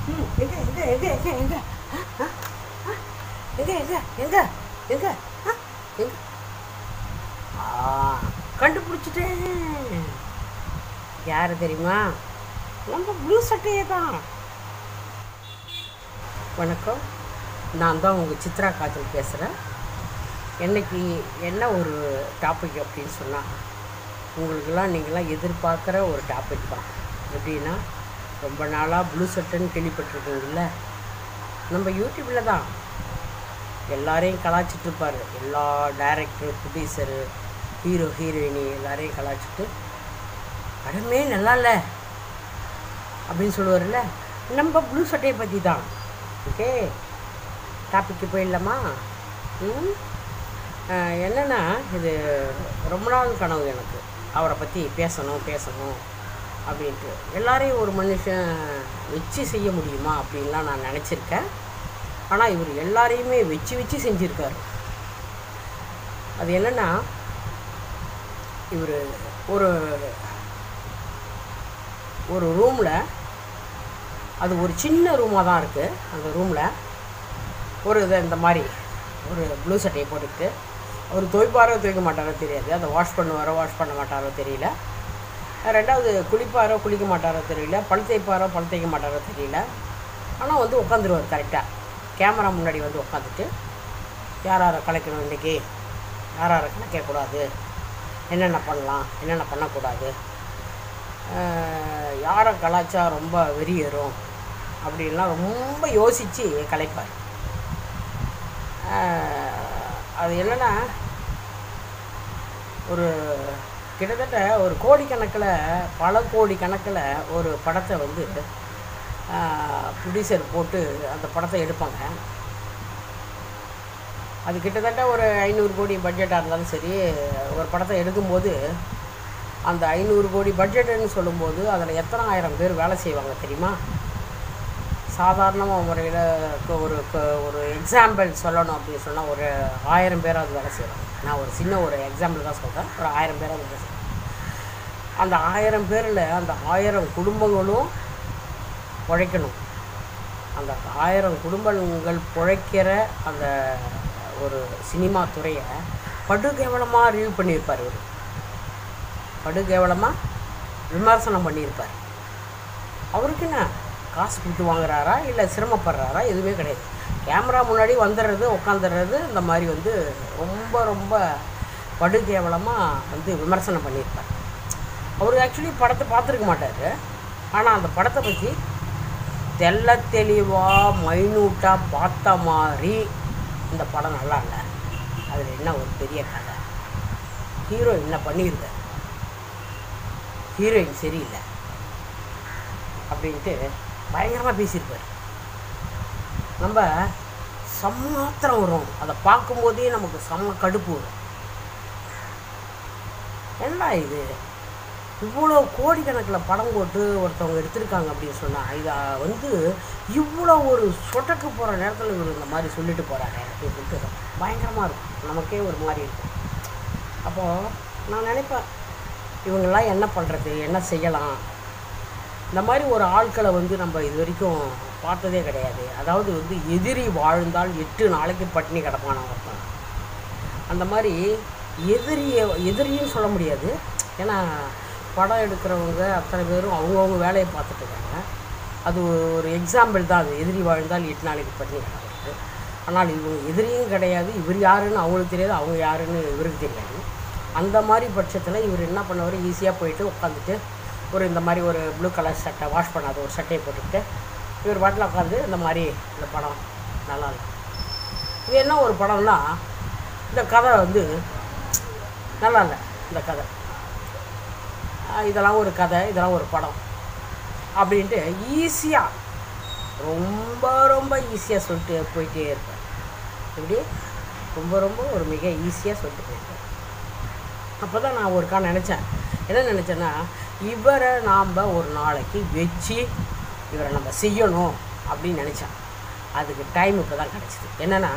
எங்கே எங்கே எங்கே எங்கே எங்கே எங்கே எங்கே எங்கே எங்கே எங்கே கண்டுபிடிச்சிட்டேன். யார் தெரியுமா? நம்ம ப்ளூ சட்டையே தான். வணக்கம், நான் தான் உங்கள் சித்ரா காஜல் பேசுகிறேன். என்னைக்கு என்ன ஒரு டாபிக் அப்படின்னு சொன்னால், உங்களுக்கெல்லாம் நீங்களாம் எதிர்பார்க்குற ஒரு டாபிக் தான். எப்படின்னா, ரொம்ப நாளாக ப்ளூ சட்டைன்னு கேள்விப்பட்டிருக்கீங்கல்ல. நம்ம யூடியூப்பில் தான் எல்லாரையும் கலாய்ச்சிட்ருப்பார். எல்லா டைரக்டர், ப்ரொடியூசரு, ஹீரோ, ஹீரோயினி எல்லாரையும் கலாய்ச்சிட்டு படமே நல்லா இல்லை அப்படின்னு சொல்லுவார்ல. நம்ம ப்ளூ சட்டையை பற்றி தான். ஓகே, டாபிக்கு போயிடலாமா? என்னென்னா, இது ரொம்ப நாள் கனவு எனக்கு, அவரை பற்றி பேசணும் அப்படின்ட்டு. எல்லாரையும் ஒரு மனுஷன் வச்சு செய்ய முடியுமா அப்படின்லாம் நான் நினச்சிருக்கேன். ஆனால் இவர் எல்லாரையுமே வச்சு செஞ்சுருக்காரு. அது என்னென்னா, இவர் ஒரு ரூமில், அது ஒரு சின்ன ரூமாக தான் இருக்குது. அந்த ரூமில் இந்த மாதிரி ஒரு ப்ளூ சட்டையை போட்டுக்கிட்டு, அவர் துவைக்க மாட்டாரோ தெரியாது, அதை வாஷ் பண்ண மாட்டாரோ தெரியல. ரெண்டாவது குளிக்க மாட்டாரோ தெரியல, பல் தேய்க்க மாட்டாரோ தெரியல. ஆனால் வந்து உட்காந்துருவார் கரெக்டாக. கேமரா முன்னாடி வந்து உட்காந்துட்டு, யாரை கலைக்கணும் இன்றைக்கி, யாரை கலைக்கக்கூடாது, என்னென்ன பண்ணலாம், என்னென்ன பண்ணக்கூடாது, யாரை கலாய்ச்சா ரொம்ப வெறியேறும் அப்படின்லாம் ரொம்ப யோசித்து கலைப்பார். அது என்னென்னா, கிட்டத்தட்ட ஒரு கோடிக்கணக்கில், பல கோடிக்கணக்கில் ஒரு படத்தை வந்து ப்ரொடியூசர் போட்டு அந்த படத்தை எடுப்பாங்க. அது கிட்டத்தட்ட ஒரு 500 கோடி பட்ஜெட்டாக இருந்தாலும் சரி, ஒரு படத்தை எடுக்கும்போது அந்த 500 கோடி பட்ஜெட்டுன்னு சொல்லும்போது அதில் எத்தனை ஆயிரம் பேர் வேலை செய்வாங்க தெரியுமா? சாதாரணமாக முறையில் ஒரு எக்ஸாம்பிள் சொல்லணும் அப்படின்னு சொன்னால், ஒரு 1000 பேராவது வேலை செய்வாங்க. நான் ஒரு எக்ஸாம்பிள் தான் சொல்கிறேன். ஒரு 1000 பேராவது வேலை செய்வாங்க. அந்த 1000 பேரில் அந்த 1000 குடும்பங்களும் உழைக்கணும். அந்த 1000 குடும்பங்கள் பிழைக்கிற அந்த ஒரு சினிமா துறையை படுகேவலமாக ரிவ்யூ பண்ணியிருப்பார். இவர் படுகேவலமாக விமர்சனம் பண்ணியிருப்பார். அவருக்கு என்ன காசு கொடுத்து வாங்குறாரா இல்லை சிரமப்படுறாரா? எதுவுமே கிடையாது. கேமரா முன்னாடி வந்துடுறது, உட்காந்துடுறது, இந்த மாதிரி வந்து ரொம்ப படுகேவலமாக வந்து விமர்சனம் பண்ணியிருப்பார். அவர் ஆக்சுவலி படத்தை பார்த்துருக்க மாட்டார். ஆனால் அந்த படத்தை பற்றி தெளிவாக மைனூட்டாக பார்த்த மாதிரி, இந்த படம் நல்லா இல்லை, அதில் என்ன ஒரு பெரிய கதை, ஹீரோ என்ன பண்ணியிருக்க, ஹீரோயின் சரியில்லை அப்படின்ட்டு பயங்கரமாக பேசியிருப்பார். நம்ம சமாத்திரம் வரும், அதை பார்க்கும்போதே நமக்கு செம்ம கடுப்பு வரும். என்ன இது, இவ்வளோ கோடிக்கணக்கில் படம் போட்டு ஒருத்தவங்க எடுத்திருக்காங்க அப்படின்னு சொன்னால், இதை வந்து இவ்வளோ ஒரு சொட்டக்கு போகிற நேரத்தில் இவர் இந்த மாதிரி சொல்லிட்டு போகிறாங்க அப்படின்னு சொல்லிட்டு பயங்கரமாக இருக்கும். நமக்கே ஒரு மாதிரி இருக்கும். அப்போது நான் நினைப்பேன், இவங்கெல்லாம் என்ன பண்ணுறது, என்ன செய்யலாம்? இந்த மாதிரி ஒரு ஆட்களை வந்து நம்ம இது வரைக்கும் பார்த்ததே கிடையாது. அதாவது வந்து எதிரி வாழ்ந்தால் 8 நாளைக்கு பட்டினி கிடப்பானவங்க இருப்பாங்க. அந்த மாதிரி எதிரின்னு சொல்ல முடியாது. ஏன்னா படம் எடுக்கிறவங்க அத்தனை பேரும் அவங்கவுங்க வேலையை பார்த்துட்ருக்காங்க. அது ஒரு எக்ஸாம்பிள் தான். அது எதிரி வாழ்ந்தால் 8 நாளைக்கு பட்டினி கிடக்கிறது. ஆனால் இவங்க எதிரியும் கிடையாது, இவர் யாருன்னு அவங்களுக்கு தெரியாது, அவங்க யாருன்னு இவருக்கு தெரியாது. அந்த மாதிரி பட்சத்தில் இவர் என்ன பண்ணவர், ஈஸியாக போயிட்டு உட்காந்துட்டு இந்த மாதிரி ஒரு ப்ளூ கலர் சட்டை, வாஷ் பண்ணாத ஒரு சட்டையை போட்டுக்கிட்டு இவர் பாட்டில் உட்காந்து இந்த மாதிரி, இந்த படம் நல்லா இல்லை, இது என்ன ஒரு படம்னா, இந்த கதை வந்து நல்லா இல்லை, இந்த கதை, இதெல்லாம் ஒரு கதை, இதெல்லாம் ஒரு படம் அப்படின்ட்டு ஈஸியாக ரொம்ப ஈஸியாக சொல்லிட்டு போயிட்டே இருப்பார். இப்படி ரொம்ப ஒரு மிக ஈஸியாக சொல்லிட்டு போயிருப்பார். அப்போ தான் நான் ஒருக்கா நினச்சேன், என்ன நினச்சேன்னா, இவரை நாம் ஒரு நாளைக்கு வச்சு இவரை நம்ம செய்யணும் அப்படின்னு நினச்சேன். அதுக்கு டைம் இப்போ தான் கிடச்சிது. என்னென்னா,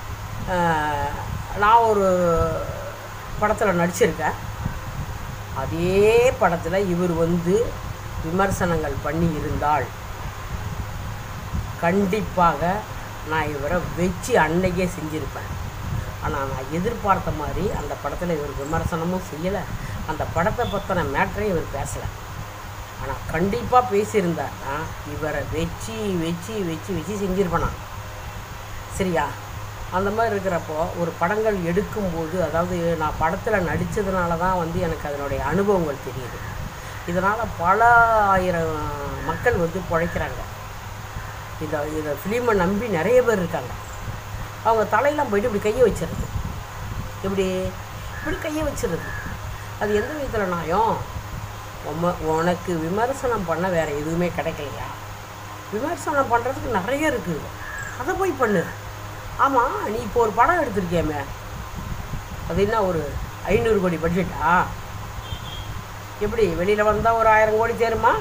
நான் ஒரு படத்தில் நடிச்சிருக்கேன். அதே படத்தில் இவர் வந்து விமர்சனங்கள் பண்ணி இருந்தால் கண்டிப்பாக நான் இவரை வச்சு அன்னைக்கே செஞ்சுருப்பேன். ஆனால் நான் எதிர்பார்த்த மாதிரி அந்த படத்தில் இவர் விமர்சனமும் செய்யலை, அந்த படத்தை பற்றின மேட்டரையும் இவர் பேசலை. ஆனால் கண்டிப்பாக பேசியிருந்தாருன்னா இவரை வச்சு வச்சு வச்சு வச்சு செஞ்சுருப்பேன் நான். சரியா? அந்த மாதிரி இருக்கிறப்போ ஒரு படங்கள் எடுக்கும்போது, அதாவது நான் படத்தில் நடித்ததுனால தான் வந்து எனக்கு அதனுடைய அனுபவங்கள் தெரியுது. இதனால் பல ஆயிரம் மக்கள் வந்து பிழைக்கிறாங்க. இதை ஃபிலிமை நம்பி நிறைய பேர் இருக்காங்க. அவங்க தலையெல்லாம் போய்ட்டு இப்படி கையை வச்சிடுறது, இப்படி கையை வச்சிடுறது. அது எந்த விதத்தில் நியாயம்? உனக்கு விமர்சனம் பண்ண வேறு எதுவுமே கிடைக்கலையா? விமர்சனம் பண்ணுறதுக்கு நிறைய இருக்குது, அதை போய் பண்ணு. ஆமாம், நீ இப்போ ஒரு படம் எடுத்திருக்கியாமே, அது என்ன ஒரு 500 கோடி பட்ஜெட்டா? எப்படி வெளியில் வந்தால் ஒரு 1000 கோடி தேருமா?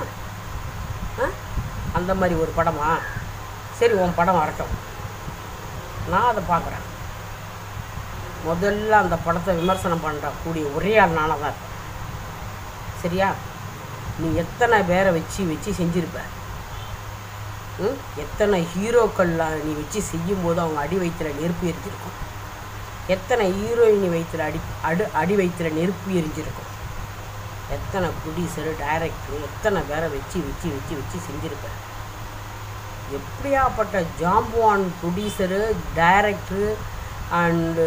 அந்த மாதிரி ஒரு படமா? சரி, உன் படம் வரட்டும், நான் அதை பார்க்குறேன். முதல்ல அந்த படத்தை விமர்சனம் பண்ணுறக்கூடிய ஒரே ஆள் நானாக தான் இருப்பேன். சரியா? நீ எத்தனை பேரை வச்சு வச்சு செஞ்சுருப்ப? எத்தனை ஹீரோக்கள்லாம் நீ வச்சு செய்யும்போது அவங்க அடி வயிற்றில் நெருப்பு எரிஞ்சிருக்கும், எத்தனை ஹீரோயினி வயிற்றில் அடி வயிற்றில் நெருப்பு எரிஞ்சிருக்கும், எத்தனை ப்ரொடியூசரு டைரக்டரு எத்தனை பேரை வச்சு வச்சு வச்சு வச்சு செஞ்சுருப்பேன். எப்படியாப்பட்ட ஜாம்புவான் ப்ரொடியூசரு டைரக்டரு அண்டு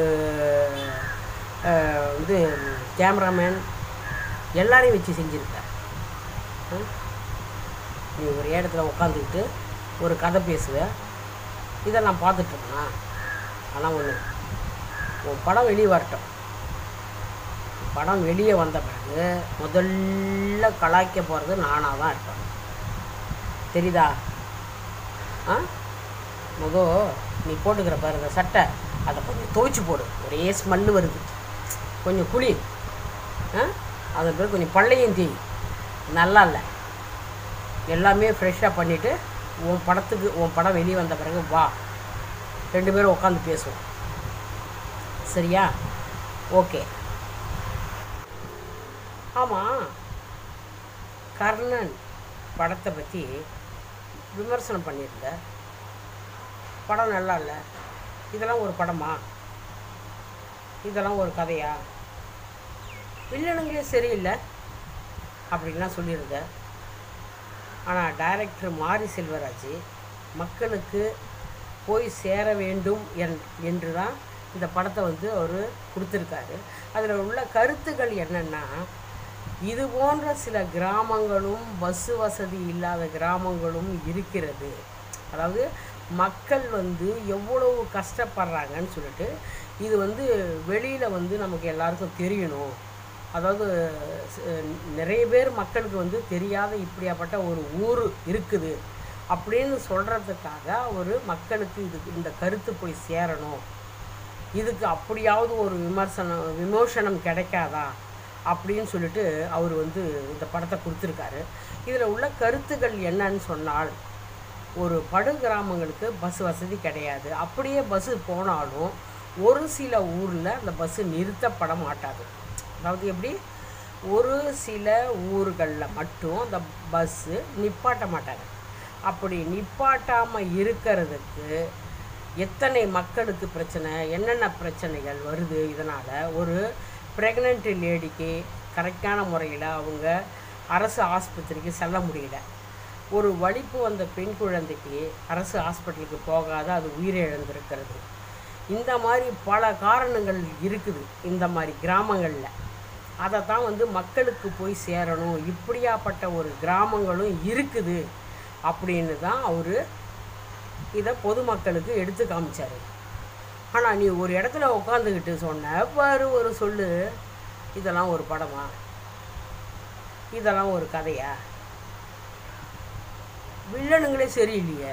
இது கேமராமேன் எல்லாரையும் வச்சு செஞ்சுருப்பேன். நீ ஒரு இடத்துல உட்காந்துக்கிட்டு ஒரு கதை பேசுவேன், இதை நான் பார்த்துட்ருக்கேனா? ஆனால் ஒன்று, உன் படம் வெளியே வரட்டும். படம் வெளியே வந்த பிறகு முதல்ல கலாய்க்க போகிறது நானாக தான் இருப்பேன். தெரியுதா? நீ போட்டுக்கிற பாரு இந்த சட்டை, அதை கொஞ்சம் துவைச்சி போடு, ஒரே ஸ்மெல்லு வருது, கொஞ்சம் குழி, அதன் பிறகு கொஞ்சம் பள்ளையும் தீ, நல்லா இல்லை, எல்லாமே ஃப்ரெஷ்ஷாக பண்ணிவிட்டு உன் படம் வெளியே வந்த பிறகு வா, 2 பேரும் உட்காந்து பேசுவோம். சரியா? ஓகே. ஆமாம், கர்ணன் படத்தை பற்றி விமர்சனம் பண்ணியிருந்த, படம் நல்லா இல்லை, இதெல்லாம் ஒரு படமா? இதெல்லாம் ஒரு கதையா? வில்லனுங்களே சரியில்லை அப்படின்லாம் சொல்லியிருந்த. ஆனால் டைரக்டர் மாரி செல்வராஜ் மக்களுக்கு போய் சேர வேண்டும் என்று தான் இந்த படத்தை வந்து அவர் கொடுத்துருக்காரு. அதில் உள்ள கருத்துக்கள் என்னென்னா, இது போன்ற சில கிராமங்களும் பஸ்ஸு வசதி இல்லாத கிராமங்களும் இருக்கிறது. அதாவது மக்கள் வந்து எவ்வளவு கஷ்டப்படுறாங்கன்னு சொல்லிட்டு இது வந்து வெளியில் வந்து நமக்கு எல்லாருக்கும் தெரியணும். அதாவது நிறைய பேர் மக்களுக்கு வந்து தெரியாத இப்படியாப்பட்ட ஒரு ஊர் இருக்குது அப்படின்னு சொல்கிறதுக்காக ஒரு மக்களுக்கு இந்த கருத்து போய் சேரணும், இதுக்கு அப்படியாவது ஒரு விமோசனம் கிடைக்காதா அப்படின்னு சொல்லிட்டு அவர் வந்து இந்த படத்தை கொடுத்துருக்காரு. இதில் உள்ள கருத்துக்கள் என்னன்னு சொன்னால், ஒரு படு கிராமங்களுக்கு பஸ் வசதி கிடையாது. அப்படியே பஸ்ஸு போனாலும் ஒரு சில ஊரில் அந்த பஸ்ஸு நிறுத்தப்பட மாட்டாது. அதாவது எப்படி, ஒரு சில ஊர்களில் மட்டும் அந்த பஸ்ஸு நிப்பாட்ட மாட்டாங்க. அப்படி நிப்பாட்டாமல் இருக்கிறதுக்கு எத்தனை மக்களுக்கு பிரச்சனை, என்னென்ன பிரச்சனைகள் வருது. இதனால் ஒரு ப்ரெக்னென்ட் லேடிக்கு கரெக்டான முறையில் அவங்க அரசு ஆஸ்பத்திரிக்கு செல்ல முடியல. ஒரு வலிப்பு வந்த பெண் குழந்தைக்கு அரசு ஹாஸ்பிட்டலுக்கு போகாத அது உயிரிழந்திருக்கிறது. இந்த மாதிரி பல காரணங்கள் இருக்குது இந்த மாதிரி கிராமங்களில். அதை தான் வந்து மக்களுக்கு போய் சேரணும், இப்படியாப்பட்ட ஒரு கிராமங்களும் இருக்குது அப்படின்னு தான் அவர் இதை பொதுமக்களுக்கு எடுத்து காமிச்சார். ஆனால் நீ ஒரு இடத்துல உட்காந்துக்கிட்டு சொன்ன பாரு ஒரு சொல்லு, இதெல்லாம் ஒரு படமா, இதெல்லாம் ஒரு கதையா, வில்லனுங்களே சரியில்லையே,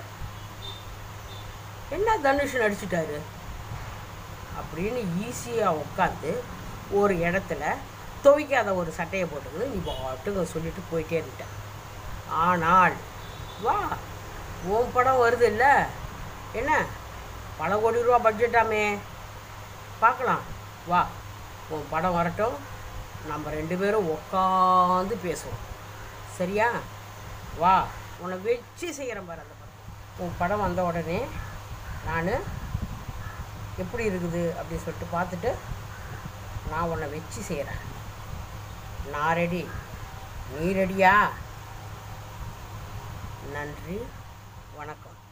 என்ன தனுஷ் நடிச்சிட்டாரு அப்படின்னு ஈஸியாக உட்காந்து ஒரு இடத்துல துவைக்காத ஒரு சட்டையை போட்டுக்கணும் நீ பாட்டுக்கு சொல்லிட்டு போயிட்டே இருந்த. ஆனால் வா, உன் படம் வருது இல்லை, என்ன பல கோடி ரூபா பட்ஜெட்டாமே, பார்க்கலாம், வா உன் படம் வரட்டும், நம்ம 2 பேரும் உட்காந்து பேசுவோம். சரியா? வா, உன்னை வச்சு செய்கிறேன் பாரு அந்த படம். உன் படம் வந்த உடனே நான் எப்படி இருக்குது அப்படின்னு சொல்லிட்டு பார்த்துட்டு நான் உன்னை வச்சு செய்கிறேன். நான் ரெடி, நீ ரெடியா? நன்றி, வணக்கம்.